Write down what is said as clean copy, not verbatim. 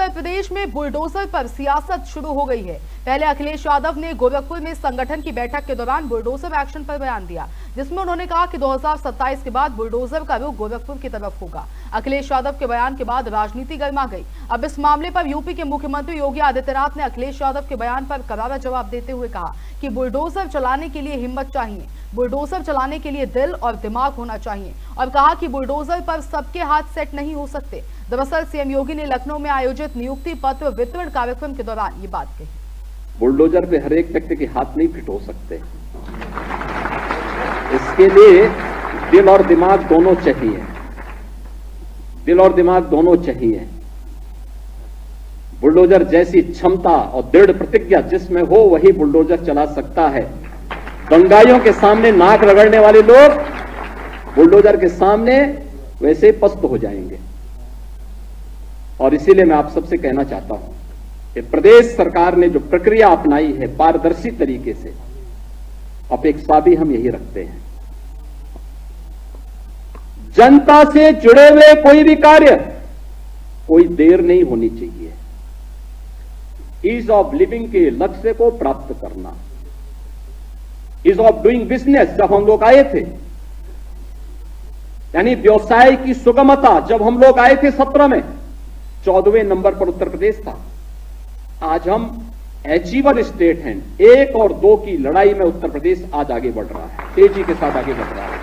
उत्तर प्रदेश में बुलडोजर पर सियासत शुरू हो गई है। पहले अखिलेश यादव ने गोरखपुर में संगठन की बैठक के दौरान बुलडोजर एक्शन पर बयान दिया, जिसमें उन्होंने कहा कि 2027 के बाद बुलडोजर का रुख गोरखपुर की तरफ होगा। अखिलेश यादव के बयान के बाद राजनीति गर्मा गई। अब इस मामले पर यूपी के मुख्यमंत्री योगी आदित्यनाथ ने अखिलेश यादव के बयान पर करारा जवाब देते हुए कहा कि बुलडोजर चलाने के लिए हिम्मत चाहिए, बुलडोजर चलाने के लिए दिल और दिमाग होना चाहिए, और कहा कि बुलडोजर पर सबके हाथ सेट नहीं हो सकते। दरअसल सीएम योगी ने लखनऊ में आयोजित नियुक्ति पत्र वितरण कार्यक्रम के दौरान ये बात कही। बुलडोजर पे हर एक व्यक्ति के हाथ नहीं फिट हो सकते, इसके लिए दिल और दिमाग दोनों चाहिए, दिल और दिमाग दोनों चाहिए। बुलडोजर जैसी क्षमता और दृढ़ प्रतिज्ञा जिसमें हो वही बुलडोजर चला सकता है। दंगाइयों के सामने नाक रगड़ने वाले लोग बुलडोजर के सामने वैसे पस्त हो जाएंगे। और इसीलिए मैं आप सबसे कहना चाहता हूं कि प्रदेश सरकार ने जो प्रक्रिया अपनाई है पारदर्शी तरीके से, अपेक्षा भी हम यही रखते हैं। जनता से जुड़े हुए कोई भी कार्य कोई देर नहीं होनी चाहिए। ईज ऑफ लिविंग के लक्ष्य को प्राप्त करना, ईज ऑफ डूइंग बिजनेस जब हम लोग आए थे, यानी व्यवसाय की सुगमता जब हम लोग आए थे 17 में 14वें नंबर पर उत्तर प्रदेश था। आज हम अचीवर स्टेट हैं। 1 और 2 की लड़ाई में उत्तर प्रदेश आज आगे बढ़ रहा है, तेजी के साथ आगे बढ़ रहा है।